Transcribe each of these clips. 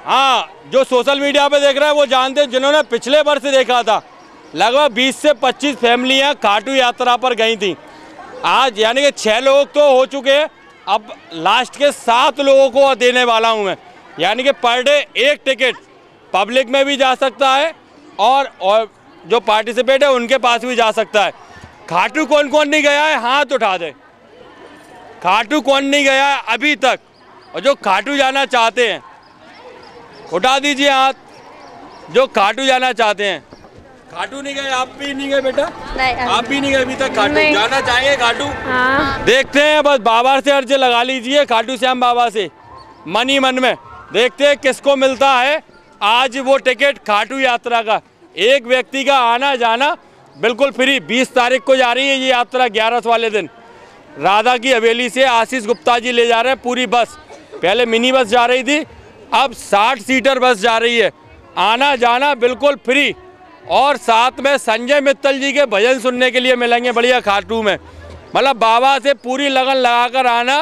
हाँ, जो social media पे देख रहे हैं वो जानते हैं, जिन्होंने पिछले वर्ष देखा था लगभग 20 से 25 फैमिलियाँ खाटू यात्रा पर गई थी। आज यानी कि 6 लोग तो हो चुके हैं, अब लास्ट के 7 लोगों को देने वाला हूँ मैं। यानी कि पर डे 1 टिकट पब्लिक में भी जा सकता है और जो पार्टिसिपेट है उनके पास भी जा सकता है। खाटू कौन कौन नहीं गया है, हाथ उठा दे। खाटू कौन नहीं गया है अभी तक, और जो खाटू जाना चाहते हैं उठा दीजिए हाथ। जो खाटू जाना चाहते हैं। खाटू नहीं गए, आप भी नहीं गए बेटा? नहीं, आप भी नहीं गए अभी तक खाटू? जाना चाहेंगे खाटू? हाँ। देखते हैं, बस बाबा से अर्ज लगा लीजिए, खाटू श्याम बाबा से मन ही मन में। देखते हैं किसको मिलता है आज वो टिकट खाटू यात्रा का। एक व्यक्ति का आना जाना बिल्कुल फ्री। 20 तारीख को जा रही है ये यात्रा, 11 वाले दिन। राधा की हवेली से आशीष गुप्ता जी ले जा रहे हैं पूरी बस। पहले मिनी बस जा रही थी, अब 60 सीटर बस जा रही है। आना जाना बिल्कुल फ्री, और साथ में संजय मित्तल जी के भजन सुनने के लिए मिलेंगे बढ़िया खाटू में। मतलब बाबा से पूरी लगन लगाकर आना।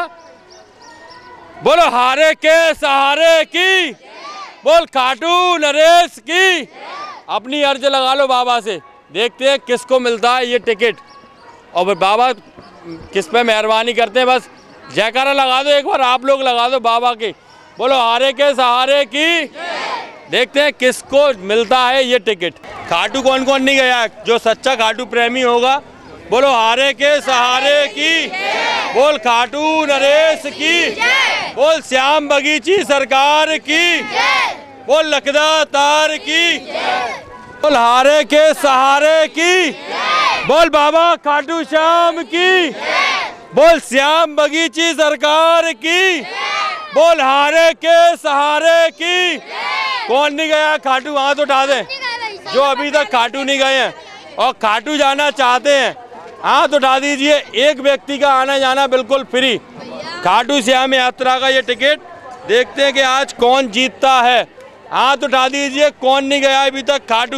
बोलो हारे के सहारे की, बोल खाटू नरेश की। अपनी अर्ज लगा लो बाबा से, देखते हैं किसको मिलता है ये टिकट, और बाबा किस पे मेहरबानी करते हैं। बस जयकारा लगा दो एक बार, आप लोग लगा दो बाबा के। बोलो हारे के सहारे की। देखते हैं किसको मिलता है ये टिकट। खाटू कौन कौन नहीं गया, जो सच्चा खाटू प्रेमी होगा बोलो हारे के सहारे की, बोल खाटू नरेश की, बोल श्याम बगीची सरकार की, बोल लखदा तार की, बोल हारे के सहारे की, बोल बाबा खाटू श्याम की, बोल श्याम बगीची सरकार की, बोल हारे के सहारे की। कौन नहीं गया खाटू, हाथ उठा दे जो अभी तक खाटू नहीं गए हैं और खाटू जाना चाहते हैं, हाथ उठा दीजिए। एक व्यक्ति का आना जाना बिल्कुल फ्री, खाटू श्याम यात्रा का ये टिकट। देखते हैं कि आज कौन जीतता है, हाथ उठा दीजिए। कौन नहीं गया अभी तक खाटू।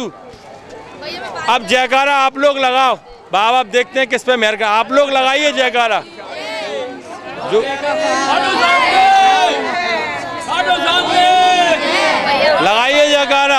अब जयकारा आप लोग लगाओ बाबा, अब देखते हैं किस पे मेहर का। आप लोग लगाइए जयकारा, जो लगाइए जयकारा।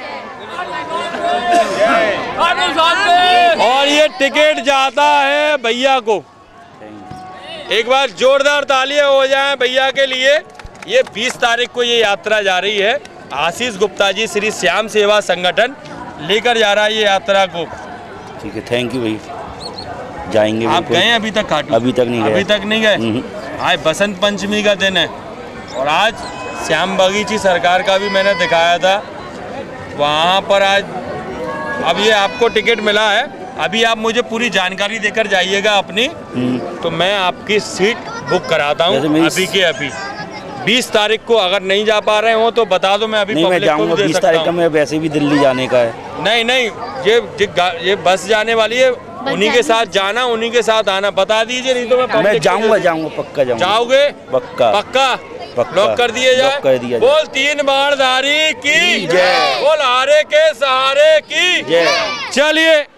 और ये टिकट जाता है भैया को। एक बार जोरदार तालियां हो जाएं भैया के लिए। ये 20 तारीख को ये यात्रा जा रही है। आशीष गुप्ता जी श्री श्याम सेवा संगठन लेकर जा रहा है ये यात्रा को। ठीक है, थैंक यू भाई, जाएंगे। आप गए अभी तक खाटू? अभी तक नहीं गए। अभी तक नहीं गए। आज बसंत पंचमी का दिन है और आज श्याम बगीची सरकार का भी मैंने दिखाया था वहाँ पर। आज अब ये आपको टिकट मिला है, अभी आप मुझे पूरी जानकारी देकर जाइएगा अपनी, तो मैं आपकी सीट बुक कराता हूँ अभी के अभी। 20 तारीख को अगर नहीं जा पा रहे हो तो बता दो, मैं अभी नहीं, मैं जाऊँगा। 20 तारीख का मैं वैसे भी दिल्ली जाने का है। नहीं नहीं, ये बस जाने वाली है, उन्हीं के साथ जाना, उन्हीं के साथ आना। बता दीजिए, नहीं तो मैं जाऊँगा पक्का जाऊँगा। जाओगे? पक्का पक्का लॉक कर दिए जाए। बोल 3 बाणधारी की जय, बोल हारे के सहारे की जय। चलिए